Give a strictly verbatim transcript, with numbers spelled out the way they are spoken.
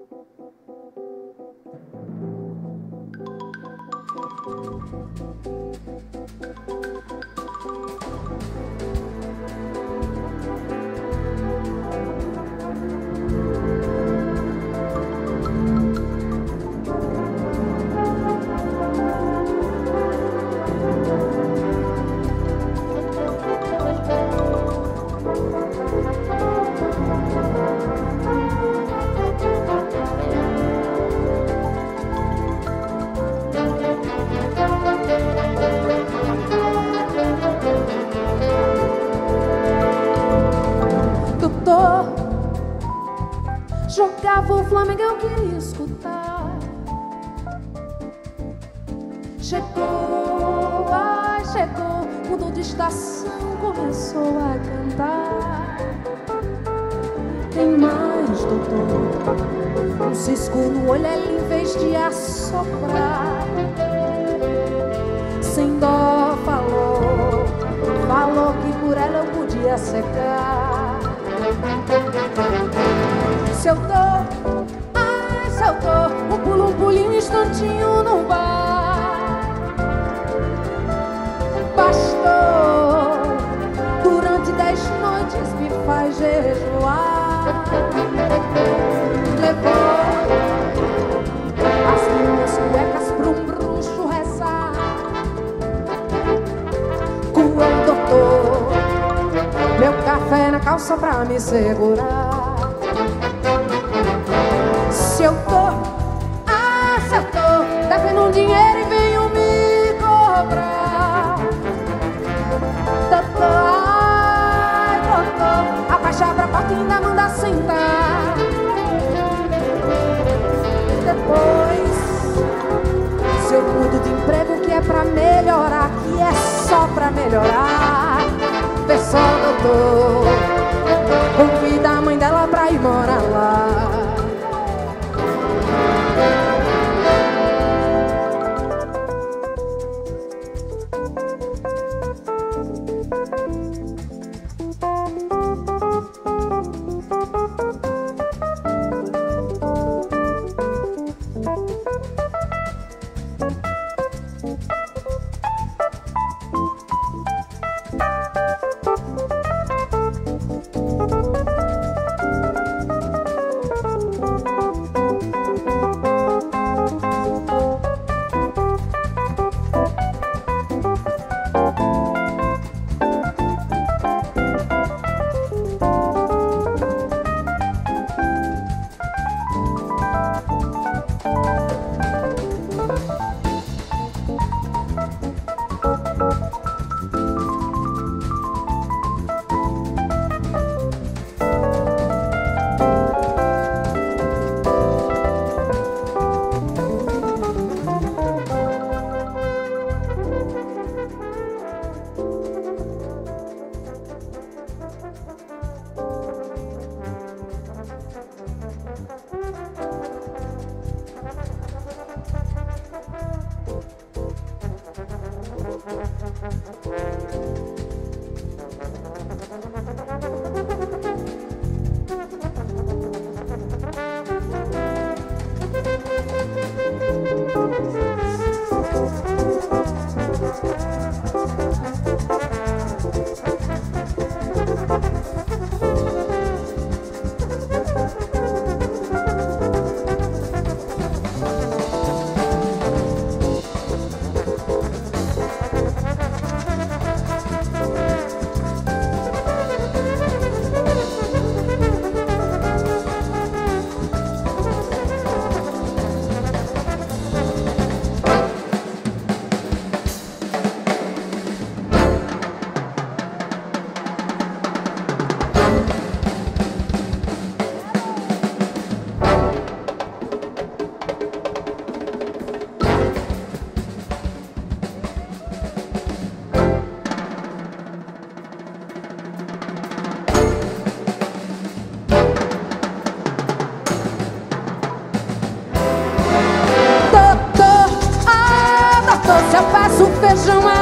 Jogava o Flamengo, eu queria escutar. Chegou, ai, chegou, mudou de estação, começou a cantar. Tem mais, doutor, um cisco no olho, ele em vez de assoprar, sem dó falou, falou que por ela eu podia secar. Se eu dou, ai, se eu dou um pulo, um pulinho, um instantinho no bar, bastou, durante dez noites me faz jejuar. Levou as minhas cuecas pra um bruxo rezar. Curou, doutor, meu café na calça pra me segurar. Se eu tô, ah, se eu tô devendo um dinheiro e venho me cobrar, doutor, ai, doutor, abaixa pra porta e ainda manda sentar. Depois, se eu mudo de emprego, que é pra melhorar, que é só pra melhorar, vê só, doutor, convida a mãe dela pra ir morar lá. feijão